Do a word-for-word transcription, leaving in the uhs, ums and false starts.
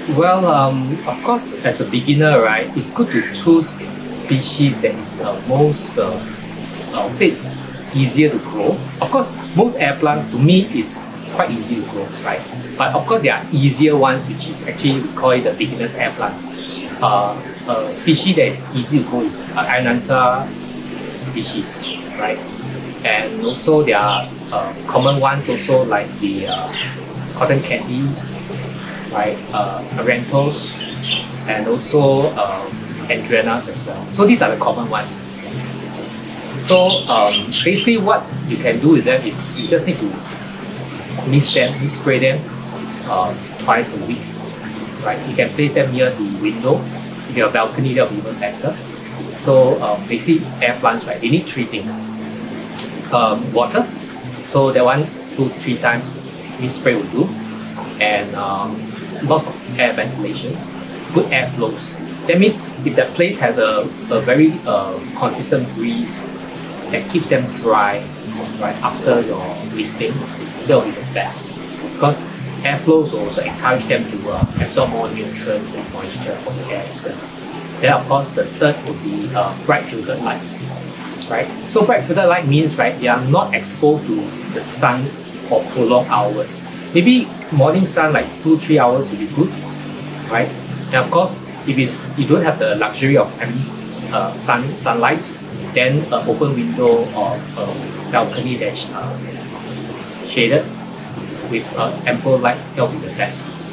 Well, um, of course, as a beginner, right, it's good to choose species that is uh, most, uh, I would say, easier to grow. Of course, most air plant to me is quite easy to grow, right? But of course, there are easier ones, which is actually we call it the beginner's air plant. Uh, a species that is easy to grow is uh, Aranantha species, right? And also there are uh, common ones also like the uh, cotton candies, right? Uh, Aranthos, and also um, Andrenas as well. So these are the common ones. So um, basically what you can do with them is you just need to mist them, mist spray them uh, twice a week, right? You can place them near the window. If you have a balcony, that will be even better. So um, basically air plants, right, they need three things. Um, water, so that one, two, three times mist spray will do. And um, lots of air ventilations, good air flows. That means if that place has a, a very uh, consistent breeze that keeps them dry right after your misting, that will be the best. Because airflows will also encourage them to uh, absorb more nutrients and moisture from the air as well. Then of course the third would be uh, bright filtered lights. Right? So bright filtered light means right, they are not exposed to the sun for prolonged hours. Maybe morning sun like two, three hours will be good, right? And of course, if it's, you don't have the luxury of having uh, sun sunlights, then an open window or a balcony that's uh, shaded with uh, ample light, that will be the best.